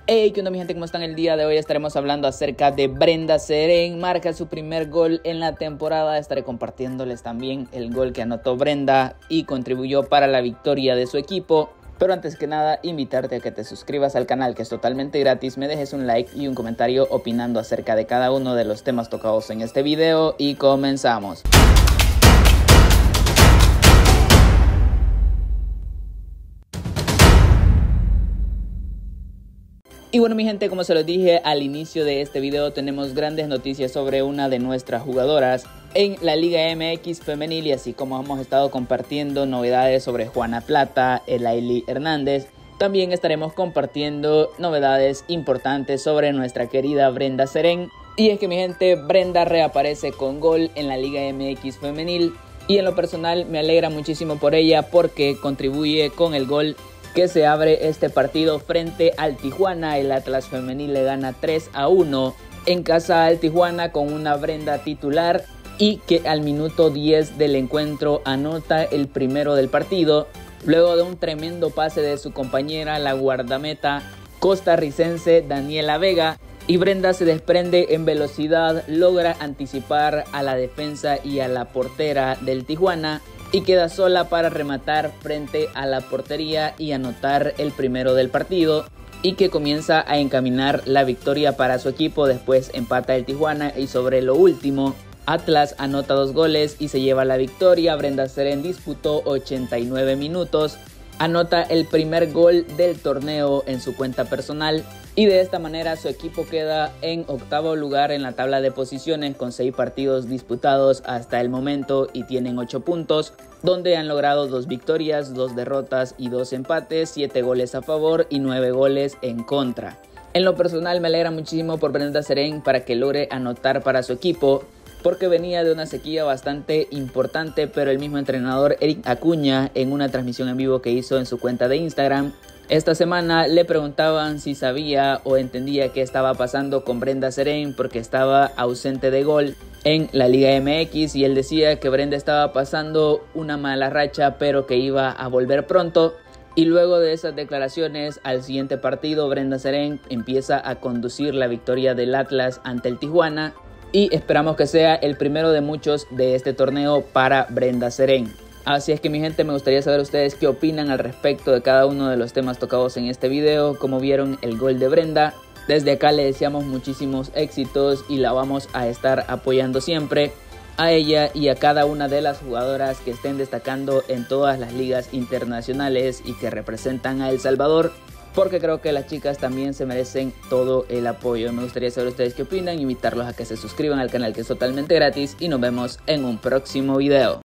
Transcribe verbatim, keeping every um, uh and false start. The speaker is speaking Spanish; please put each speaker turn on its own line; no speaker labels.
Hey, ¿qué onda mi gente? ¿Cómo están? El día de hoy estaremos hablando acerca de Brenda Serén. Marca su primer gol en la temporada. Estaré compartiéndoles también el gol que anotó Brenda y contribuyó para la victoria de su equipo. Pero antes que nada, invitarte a que te suscribas al canal, que es totalmente gratis, me dejes un like y un comentario opinando acerca de cada uno de los temas tocados en este video y comenzamos. Y bueno mi gente, como se los dije al inicio de este video, tenemos grandes noticias sobre una de nuestras jugadoras en la Liga M X femenil, y así como hemos estado compartiendo novedades sobre Juana Plata, Elaili Hernández, también estaremos compartiendo novedades importantes sobre nuestra querida Brenda Serén. Y es que mi gente, Brenda reaparece con gol en la Liga M X femenil y en lo personal me alegra muchísimo por ella porque contribuye con el gol que se abre este partido frente al Tijuana. El Atlas femenil le gana tres a uno en casa al Tijuana con una Brenda titular, y que al minuto diez del encuentro anota el primero del partido luego de un tremendo pase de su compañera, la guardameta costarricense Daniela Vega, y Brenda se desprende en velocidad, logra anticipar a la defensa y a la portera del Tijuana y queda sola para rematar frente a la portería y anotar el primero del partido, y que comienza a encaminar la victoria para su equipo. Después empata el Tijuana y sobre lo último Atlas anota dos goles y se lleva la victoria. Brenda Serén disputó ochenta y nueve minutos, anota el primer gol del torneo en su cuenta personal y de esta manera su equipo queda en octavo lugar en la tabla de posiciones con seis partidos disputados hasta el momento y tienen ocho puntos, donde han logrado dos victorias, dos derrotas y dos empates, siete goles a favor y nueve goles en contra. En lo personal me alegra muchísimo por Brenda Serén para que logre anotar para su equipo, porque venía de una sequía bastante importante, pero el mismo entrenador Eric Acuña, en una transmisión en vivo que hizo en su cuenta de Instagram esta semana, le preguntaban si sabía o entendía qué estaba pasando con Brenda Serén porque estaba ausente de gol en la Liga M X, y él decía que Brenda estaba pasando una mala racha pero que iba a volver pronto. Y luego de esas declaraciones, al siguiente partido Brenda Serén empieza a conducir la victoria del Atlas ante el Tijuana, y esperamos que sea el primero de muchos de este torneo para Brenda Serén. Así es que mi gente, me gustaría saber ustedes qué opinan al respecto de cada uno de los temas tocados en este video, cómo vieron el gol de Brenda. Desde acá le deseamos muchísimos éxitos y la vamos a estar apoyando siempre a ella y a cada una de las jugadoras que estén destacando en todas las ligas internacionales y que representan a El Salvador, porque creo que las chicas también se merecen todo el apoyo. Me gustaría saber ustedes qué opinan, invitarlos a que se suscriban al canal, que es totalmente gratis, y nos vemos en un próximo video.